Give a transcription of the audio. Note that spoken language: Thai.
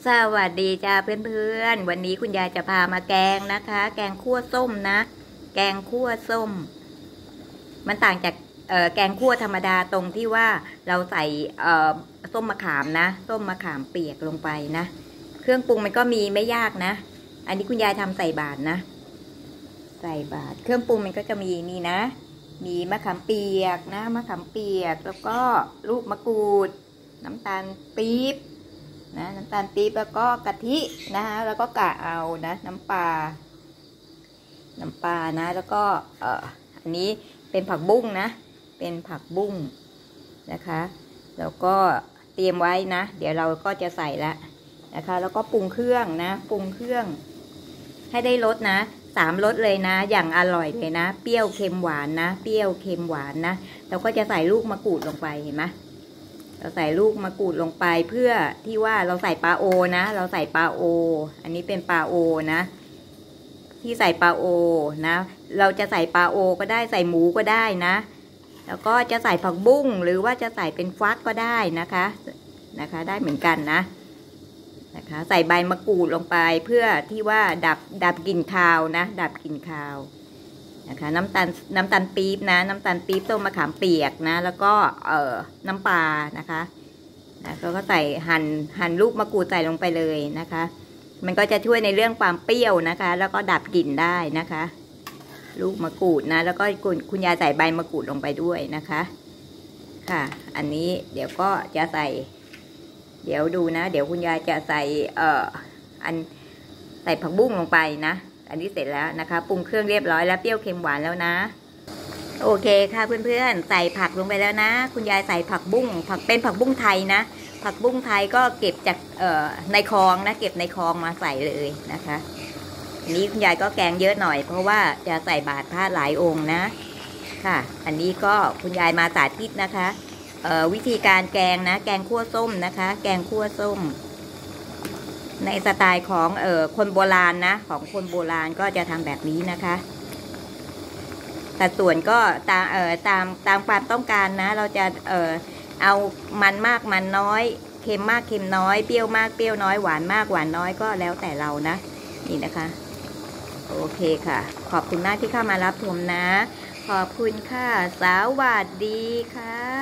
สวัสดีจ้าเพื่อนๆวันนี้คุณยายจะพามาแกงนะคะ แกงคั่วส้มนะ แกงคั่วส้มมันต่างจากแกงคั่วธรรมดาตรงที่ว่าเราใส่ส้มมะขามนะส้มมะขามเปียกลงไปนะเครื่องปรุงมันก็มีไม่ยากนะอันนี้คุณยายทำใส่บาตรนะใส่บาตรเครื่องปรุงมันก็จะมีนี่นะมีมะขามเปียกนะมะขามเปียกแล้วก็ลูกมะกรูดน้ำตาลปี๊บนะน้ำตาลปี๊บแล้วก็กะทินะคะแล้วก็กะเอานะน้ำปลานะแล้วก็อันนี้เป็นผักบุ้งนะเป็นผักบุ้งนะคะแล้วก็เตรียมไว้นะเดี๋ยวเราก็จะใส่ละนะคะแล้วก็ปรุงเครื่องนะปรุงเครื่องให้ได้รสนะ3 รสเลยนะอย่างอร่อยเลยนะเปรี้ยวเค็มหวานนะเปรี้ยวเค็มหวานนะเราก็จะใส่ลูกมะกรูดลงไปเห็นไหมเราใส่ลูกมะกรูดลงไปเพื่อที่ว่าเราใส่ปลาโอนะเราใส่ปลาโออันนี้เป็นปลาโอนะที่ใส่ปลาโอนะเราจะใส่ปลาโอก็ได้ใส่หมูก็ได้นะแล้วก็จะใส่ผักบุ้งหรือว่าจะใส่เป็นฟักก็ได้นะคะได้เหมือนกันนะคะใส่ใบมะกรูดลงไปเพื่อที่ว่าดับกลิ่นคาวนะดับกลิ่นคาวนะคะน้ำตาลปี๊บนะน้ำตาลปี๊บต้มมะขามเปียกนะแล้วก็น้ำปลานะคะแล้วก็ใส่หั่นลูกมะกรูดใส่ลงไปเลยนะคะมันก็จะช่วยในเรื่องความเปรี้ยวนะคะแล้วก็ดับกลิ่นได้นะคะลูกมะกรูดนะแล้วก็คุณยายใส่ใบมะกรูดลงไปด้วยนะคะค่ะอันนี้เดี๋ยวก็จะใส่เดี๋ยวดูนะเดี๋ยวคุณยายจะใส่ใส่ผักบุ้งลงไปนะอันนี้เสร็จแล้วนะคะปรุงเครื่องเรียบร้อยแล้วเปรี้ยวเค็มหวานแล้วนะโอเคค่ะเพื่อนๆใส่ผักลงไปแล้วนะคุณยายใส่ผักบุ้งเป็นผักบุ้งไทยนะผักบุ้งไทยก็เก็บจากในคลองนะเก็บในคลองมาใส่เลยนะคะอันนี้คุณยายก็แกงเยอะหน่อยเพราะว่าจะใส่บาตรพระหลายองค์นะค่ะอันนี้ก็คุณยายมาสาธิตนะคะวิธีการแกงนะแกงคั่วส้มนะคะแกงคั่วส้มในสไตล์ของคนโบราณนะของคนโบราณก็จะทำแบบนี้นะคะแต่ส่วนก็ตามความต้องการนะเราจะเอามันมากมันน้อยเค็มมากเค็มน้อยเปรี้ยวมากเปรี้ยวน้อยหวานมากหวานน้อยก็แล้วแต่เรานะนี่นะคะโอเคค่ะขอบคุณมากที่เข้ามารับชมนะขอบคุณค่ะสวัสดีค่ะ